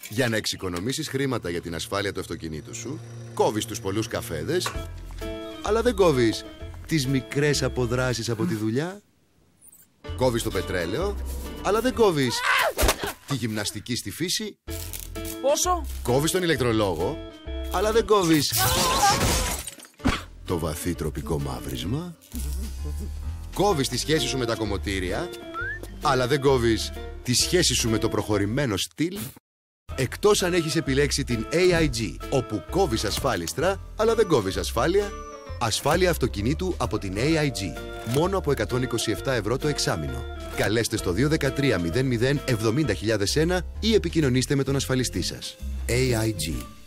Για να εξοικονομήσεις χρήματα για την ασφάλεια του αυτοκινήτου σου, κόβεις τους πολλούς καφέδες, αλλά δεν κόβεις τις μικρές αποδράσεις από τη δουλειά. Κόβεις το πετρέλαιο, αλλά δεν κόβεις τη γυμναστική στη φύση. Πόσο? Κόβεις τον ηλεκτρολόγο, αλλά δεν κόβεις το βαθύ τροπικό μαύρισμα. Κόβεις τη σχέση σου με τα κομμωτήρια, αλλά δεν κόβεις τη σχέση σου με το προχωρημένο στυλ. Εκτός αν έχεις επιλέξει την AIG, όπου κόβεις ασφάλιστρα, αλλά δεν κόβεις ασφάλεια. Ασφάλεια αυτοκινήτου από την AIG. Μόνο από 127 ευρώ το εξάμηνο. Καλέστε στο 213 00 70 001 ή επικοινωνήστε με τον ασφαλιστή σας. AIG.